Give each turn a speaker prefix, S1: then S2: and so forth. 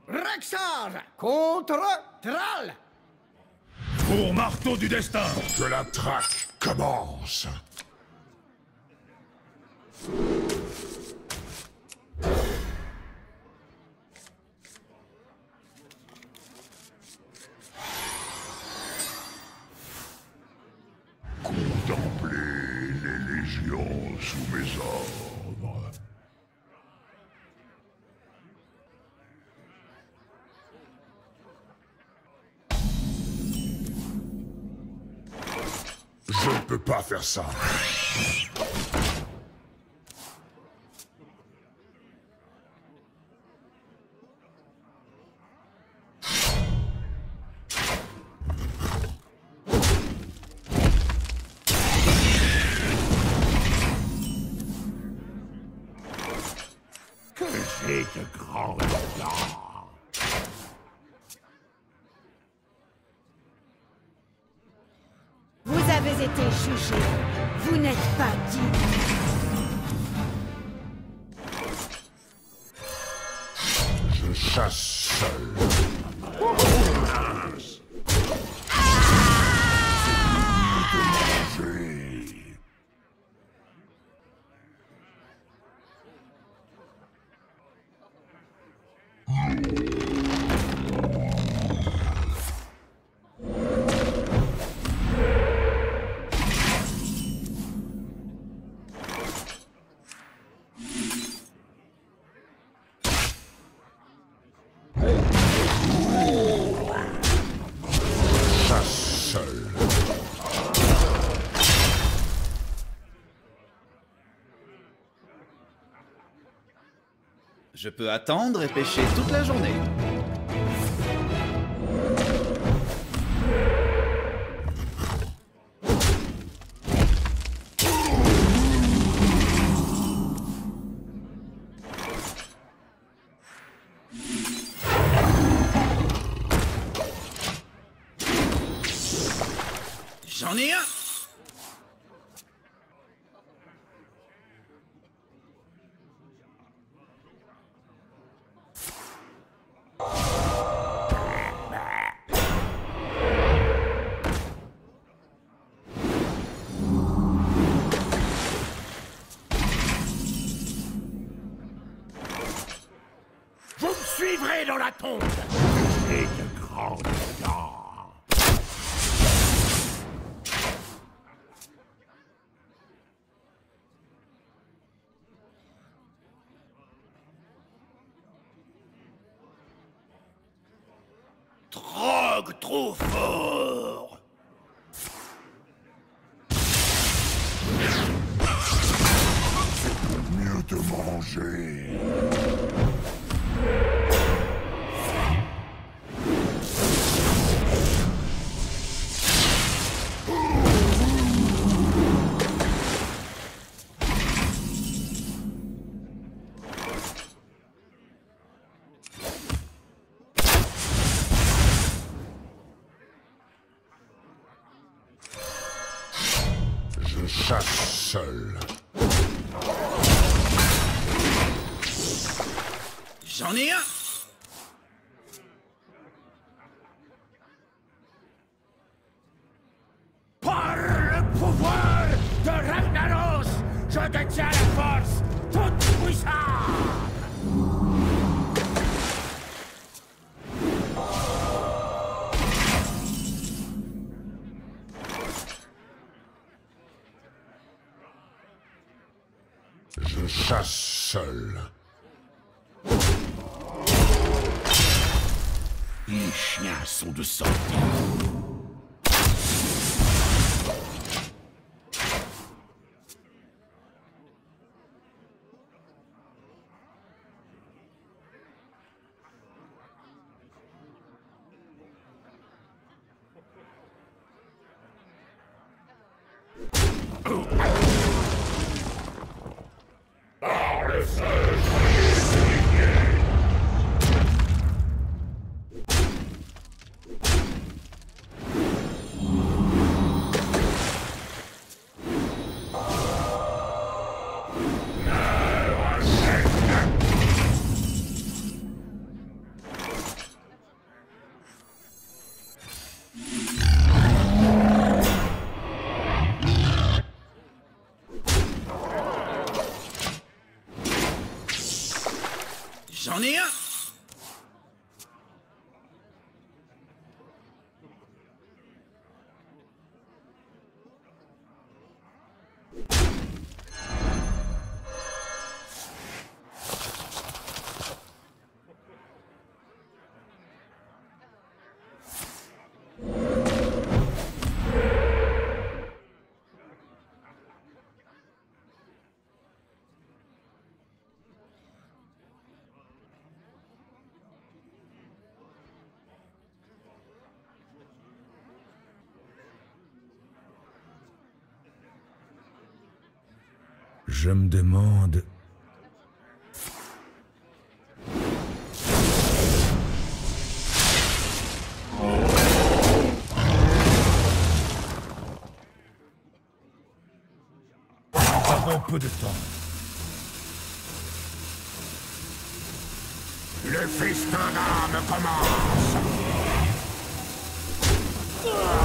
S1: Rexar contre Thrall.
S2: Pour marteau du destin.
S3: Que la traque commence. Contemplez les légions sous mes ordres. Je ne peux pas faire ça. Que j'ai de grands talents.
S4: Vous avez été jugé. Vous n'êtes pas digne.
S3: Je chasse seul. C'est mieux de manger. Chasse seul.
S5: Je peux attendre et pêcher toute la journée. J'en ai un!
S3: Vous me suivrez dans la tombe. J'ai de grands talents.
S2: Drogue trop fort.
S3: Mieux de manger. Je chasse seul.
S5: J'en ai un!
S1: Par le pouvoir de Ragnaros, je détiens la force toute puissante.
S3: Je chasse seul.
S2: Les chiens sont de sortie.
S3: Par le feu.
S5: J'en ai un.
S3: Je me demande... Nous avons peu de temps.
S1: Le festin d'âme commence.